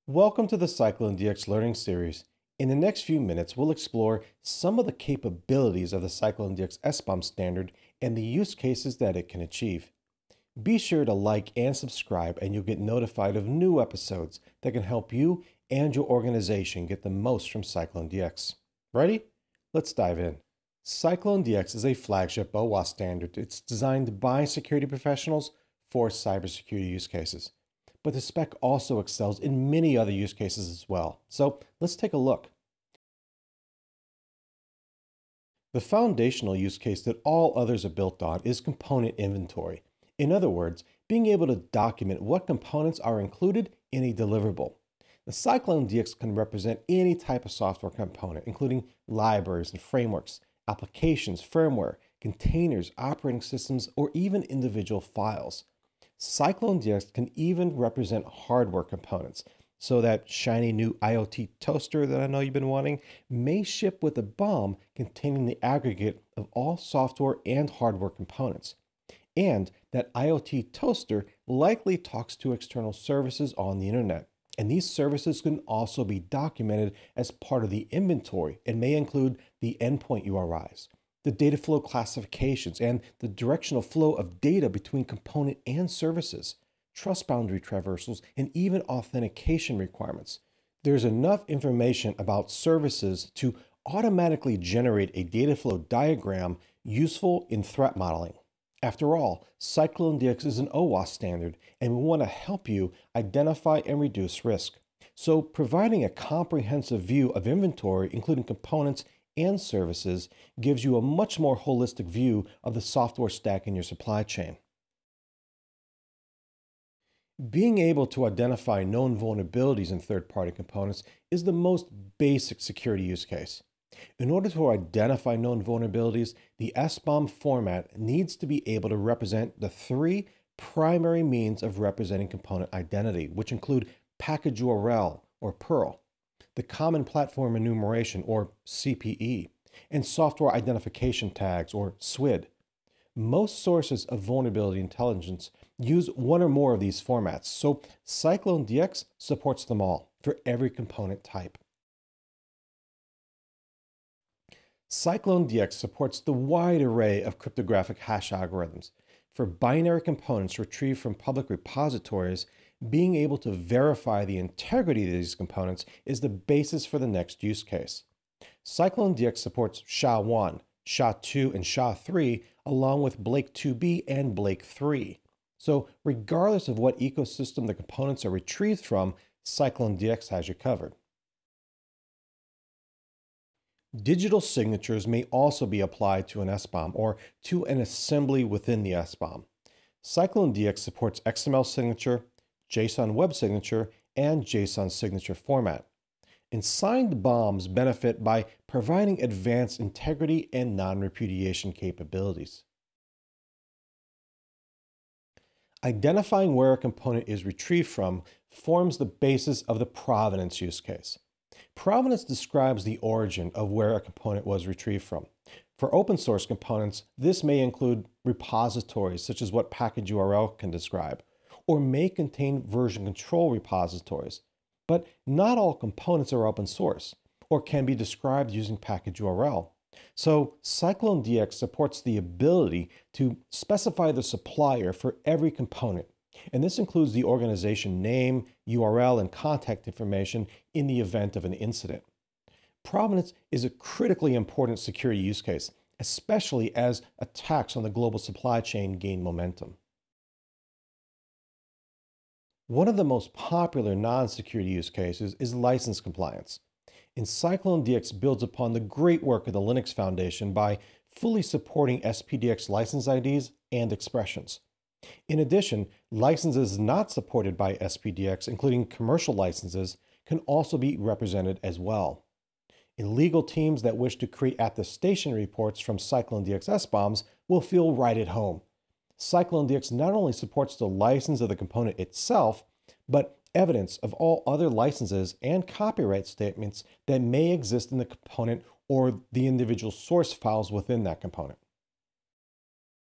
Welcome to the CycloneDX Learning Series. In the next few minutes, we'll explore some of the capabilities of the CycloneDX SBOM standard and the use cases that it can achieve. Be sure to like and subscribe, and you'll get notified of new episodes that can help you and your organization get the most from CycloneDX. Ready? Let's dive in. CycloneDX is a flagship OWASP standard. It's designed by security professionals for cybersecurity use cases. But the spec also excels in many other use cases as well. So let's take a look. The foundational use case that all others are built on is component inventory. In other words, being able to document what components are included in a deliverable. The CycloneDX can represent any type of software component, including libraries and frameworks, applications, firmware, containers, operating systems, or even individual files. CycloneDX can even represent hardware components, so that shiny new IoT toaster that I know you've been wanting may ship with a BOM containing the aggregate of all software and hardware components. And that IoT toaster likely talks to external services on the internet. And these services can also be documented as part of the inventory and may include the endpoint URIs, the data flow classifications, and the directional flow of data between component and services, trust boundary traversals, and even authentication requirements. There's enough information about services to automatically generate a data flow diagram useful in threat modeling. After all, CycloneDX is an OWASP standard, and we want to help you identify and reduce risk. So providing a comprehensive view of inventory, including components and services, gives you a much more holistic view of the software stack in your supply chain. Being able to identify known vulnerabilities in third-party components is the most basic security use case. In order to identify known vulnerabilities, the SBOM format needs to be able to represent the three primary means of representing component identity, which include package URL, or PURL, the Common Platform Enumeration, or CPE, and Software Identification Tags, or SWID. Most sources of vulnerability intelligence use one or more of these formats, so CycloneDX supports them all for every component type. CycloneDX supports the wide array of cryptographic hash algorithms. For binary components retrieved from public repositories, being able to verify the integrity of these components is the basis for the next use case. CycloneDX supports SHA-1, SHA-2, and SHA-3, along with Blake2B and Blake3. So regardless of what ecosystem the components are retrieved from, CycloneDX has you covered. Digital signatures may also be applied to an SBOM or to an assembly within the SBOM. CycloneDX supports XML signature, JSON web signature, and JSON signature format. And signed BOMs benefit by providing advanced integrity and non-repudiation capabilities. Identifying where a component is retrieved from forms the basis of the provenance use case. Provenance describes the origin of where a component was retrieved from. For open source components, this may include repositories, such as what package URL can describe, or may contain version control repositories. But not all components are open source, or can be described using package URL. So CycloneDX supports the ability to specify the supplier for every component. And this includes the organization name, URL, and contact information in the event of an incident. Provenance is a critically important security use case, especially as attacks on the global supply chain gain momentum. One of the most popular non-security use cases is license compliance. And CycloneDX builds upon the great work of the Linux Foundation by fully supporting SPDX license IDs and expressions. In addition, licenses not supported by SPDX, including commercial licenses, can also be represented as well. And legal teams that wish to create attestation reports from CycloneDX SBOMs will feel right at home. CycloneDX not only supports the license of the component itself, but evidence of all other licenses and copyright statements that may exist in the component or the individual source files within that component.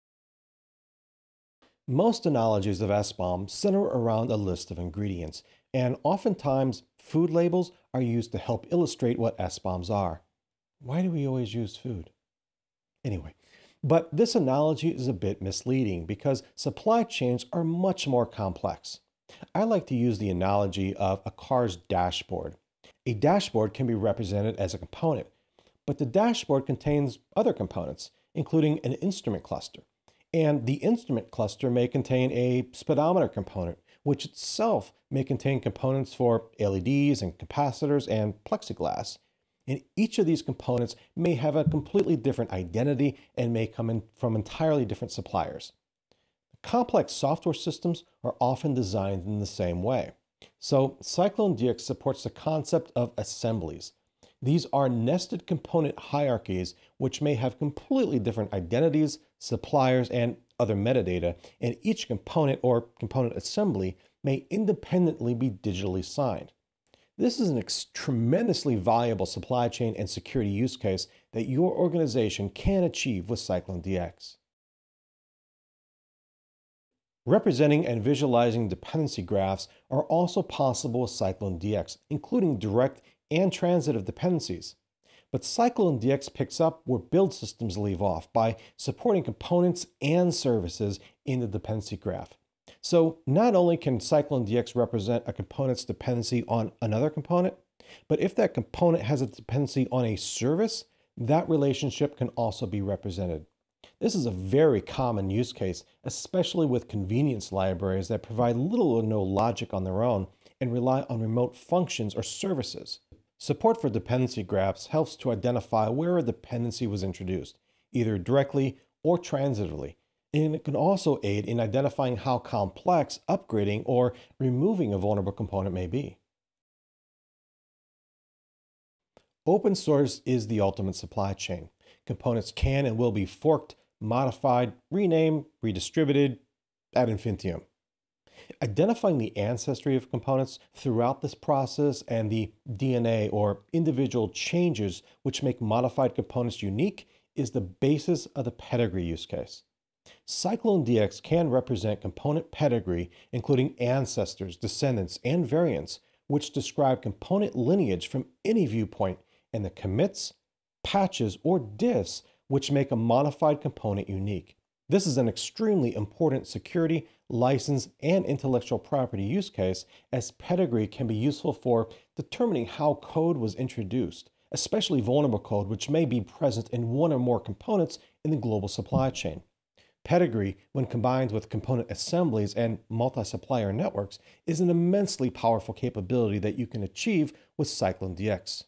Most analogies of SBOM center around a list of ingredients, and oftentimes food labels are used to help illustrate what SBOMs are. Why do we always use food? Anyway, but this analogy is a bit misleading because supply chains are much more complex. I like to use the analogy of a car's dashboard. A dashboard can be represented as a component, but the dashboard contains other components, including an instrument cluster. And the instrument cluster may contain a speedometer component, which itself may contain components for LEDs and capacitors and plexiglass. And each of these components may have a completely different identity and may come in from entirely different suppliers. Complex software systems are often designed in the same way. So CycloneDX supports the concept of assemblies. These are nested component hierarchies which may have completely different identities, suppliers, and other metadata, and each component or component assembly may independently be digitally signed. This is an tremendously valuable supply chain and security use case that your organization can achieve with CycloneDX. Representing and visualizing dependency graphs are also possible with CycloneDX, including direct and transitive dependencies. But CycloneDX picks up where build systems leave off by supporting components and services in the dependency graph. So not only can CycloneDX represent a component's dependency on another component, but if that component has a dependency on a service, that relationship can also be represented. This is a very common use case, especially with convenience libraries that provide little or no logic on their own and rely on remote functions or services. Support for dependency graphs helps to identify where a dependency was introduced, either directly or transitively. And it can also aid in identifying how complex upgrading or removing a vulnerable component may be. Open source is the ultimate supply chain. Components can and will be forked, modified, renamed, redistributed ad infinitum. Identifying the ancestry of components throughout this process and the DNA or individual changes which make modified components unique is the basis of the pedigree use case. CycloneDX can represent component pedigree, including ancestors, descendants, and variants, which describe component lineage from any viewpoint, and the commits, patches, or diffs which make a modified component unique. This is an extremely important security, license, and intellectual property use case, as pedigree can be useful for determining how code was introduced, especially vulnerable code which may be present in one or more components in the global supply chain. Pedigree, when combined with component assemblies and multi-supplier networks, is an immensely powerful capability that you can achieve with CycloneDX.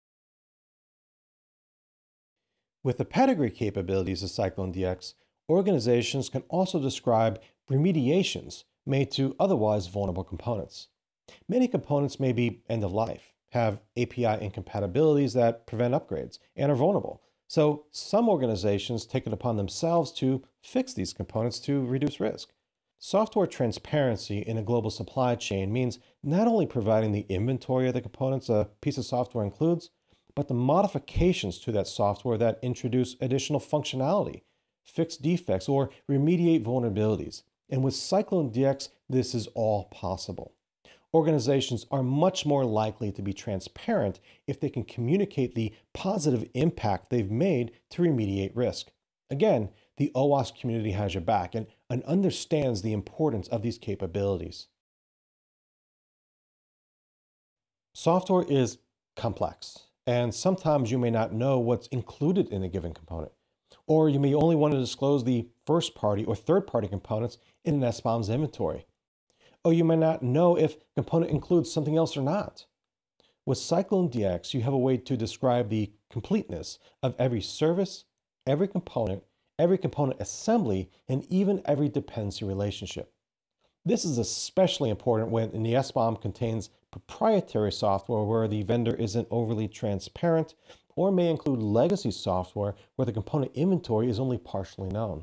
With the pedigree capabilities of CycloneDX, organizations can also describe remediations made to otherwise vulnerable components. Many components may be end of life, have API incompatibilities that prevent upgrades, and are vulnerable. So some organizations take it upon themselves to fix these components to reduce risk. Software transparency in a global supply chain means not only providing the inventory of the components a piece of software includes, but the modifications to that software that introduce additional functionality, fix defects, or remediate vulnerabilities. And with CycloneDX, this is all possible. Organizations are much more likely to be transparent if they can communicate the positive impact they've made to remediate risk. Again, the OWASP community has your back and understands the importance of these capabilities. Software is complex, and sometimes you may not know what's included in a given component, or you may only want to disclose the first-party or third-party components in an SBOM's inventory. Or you may not know if a component includes something else or not. With CycloneDX, you have a way to describe the completeness of every service, every component assembly, and even every dependency relationship. This is especially important when the SBOM contains proprietary software where the vendor isn't overly transparent, or may include legacy software where the component inventory is only partially known.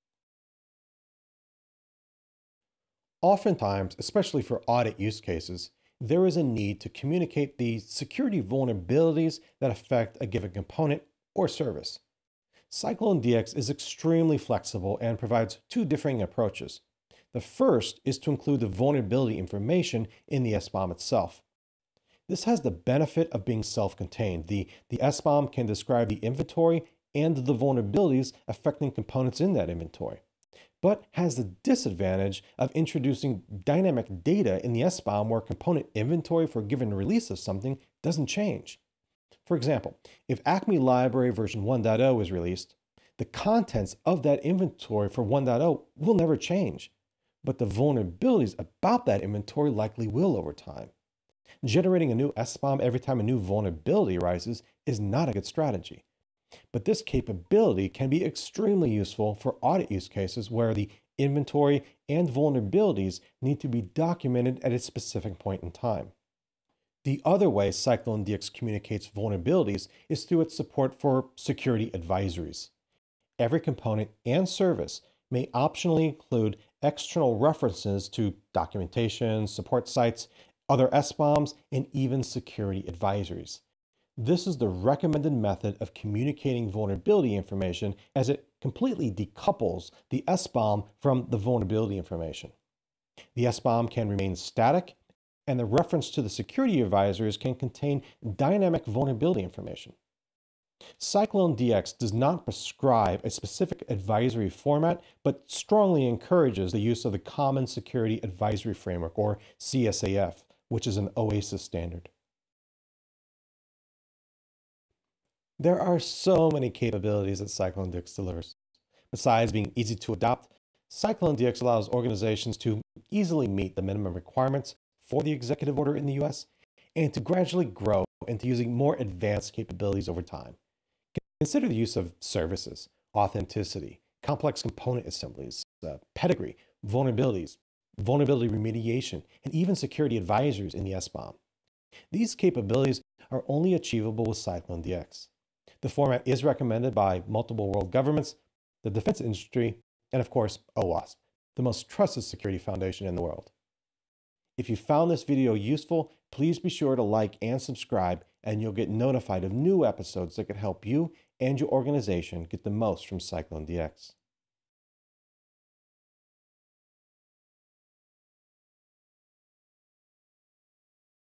Oftentimes, especially for audit use cases, there is a need to communicate the security vulnerabilities that affect a given component or service. CycloneDX is extremely flexible and provides two differing approaches. The first is to include the vulnerability information in the SBOM itself. This has the benefit of being self-contained. The SBOM can describe the inventory and the vulnerabilities affecting components in that inventory, but has the disadvantage of introducing dynamic data in the SBOM where component inventory for a given release of something doesn't change. For example, if Acme Library version 1.0 is released, the contents of that inventory for 1.0 will never change, but the vulnerabilities about that inventory likely will over time. Generating a new SBOM every time a new vulnerability arises is not a good strategy. But this capability can be extremely useful for audit use cases where the inventory and vulnerabilities need to be documented at a specific point in time. The other way CycloneDX communicates vulnerabilities is through its support for security advisories. Every component and service may optionally include external references to documentation, support sites, other SBOMs, and even security advisories. This is the recommended method of communicating vulnerability information as it completely decouples the SBOM from the vulnerability information. The SBOM can remain static, and the reference to the security advisories can contain dynamic vulnerability information. CycloneDX does not prescribe a specific advisory format, but strongly encourages the use of the Common Security Advisory Framework, or CSAF, which is an OASIS standard. There are so many capabilities that CycloneDX delivers. Besides being easy to adopt, CycloneDX allows organizations to easily meet the minimum requirements for the executive order in the US and to gradually grow into using more advanced capabilities over time. Consider the use of services, authenticity, complex component assemblies, pedigree, vulnerabilities, vulnerability remediation, and even security advisories in the SBOM. These capabilities are only achievable with CycloneDX. The format is recommended by multiple world governments, the defense industry, and of course, OWASP, the most trusted security foundation in the world. If you found this video useful, please be sure to like and subscribe, and you'll get notified of new episodes that could help you and your organization get the most from CycloneDX.